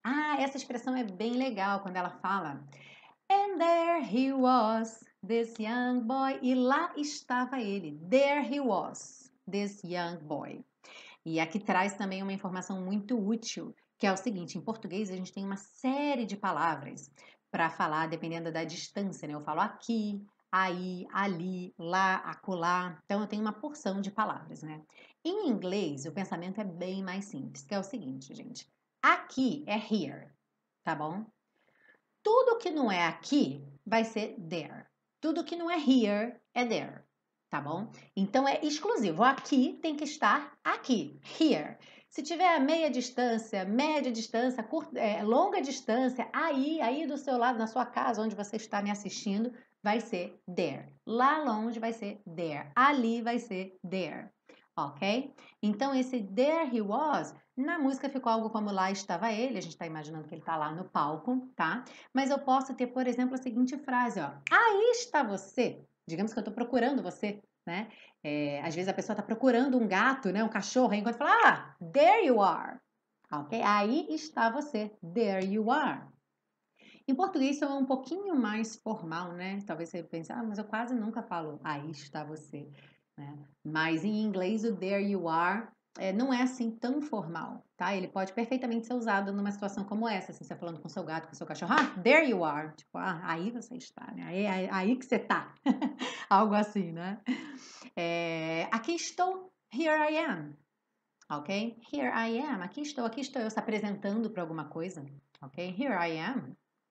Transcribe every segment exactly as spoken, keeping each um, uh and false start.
Ah, essa expressão é bem legal quando ela fala And there he was, this young boy. E lá estava ele. There he was, this young boy. E aqui traz também uma informação muito útil, que é o seguinte, em português a gente tem uma série de palavras para falar dependendo da distância, né? Eu falo aqui, aí, ali, lá, acolá. Então eu tenho uma porção de palavras, né? Em inglês, o pensamento é bem mais simples, que é o seguinte, gente. Aqui é here, tá bom? Tudo que não é aqui vai ser there. Tudo que não é here é there, tá bom? Então é exclusivo. Aqui tem que estar aqui, here. Se tiver meia distância, média distância, curta, é, longa distância, aí, aí do seu lado, na sua casa, onde você está me assistindo, vai ser there. Lá longe vai ser there. Ali vai ser there. Ok? Então esse there he was, na música ficou algo como lá estava ele, a gente está imaginando que ele está lá no palco, tá? Mas eu posso ter, por exemplo, a seguinte frase, ó. Aí está você. Digamos que eu estou procurando você, né? É, às vezes a pessoa está procurando um gato, né? Um cachorro, aí enquanto fala, ah, there you are. Ok? Aí está você. There you are. Em português isso é um pouquinho mais formal, né? Talvez você pense, ah, mas eu quase nunca falo, aí está você, né? Mas em inglês o there you are é, não é assim tão formal, tá? Ele pode perfeitamente ser usado numa situação como essa, assim, você falando com seu gato, com seu cachorro, ah, there you are, tipo, ah, aí você está, né? Aí, aí, aí que você tá, algo assim, né? É, aqui estou, here I am, ok? Here I am, aqui estou, aqui estou eu se apresentando para alguma coisa, ok? Here I am.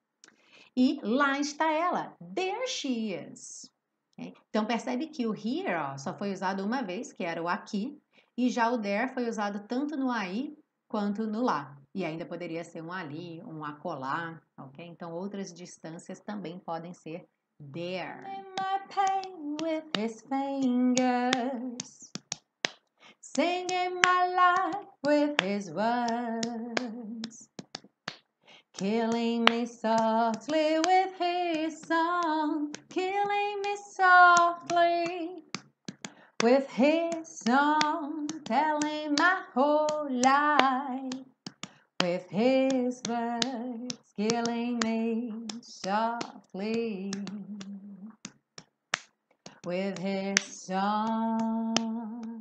E lá está ela. There she is. Okay? Então percebe que o here ó, só foi usado uma vez, que era o aqui, e já o there foi usado tanto no aí quanto no lá. E ainda poderia ser um ali, um acolá, ok? Então outras distâncias também podem ser there. My pain with his fingers, singing my life with his words. Killing me softly with his song, killing me softly with his song, telling my whole life with his words, killing me softly with his song.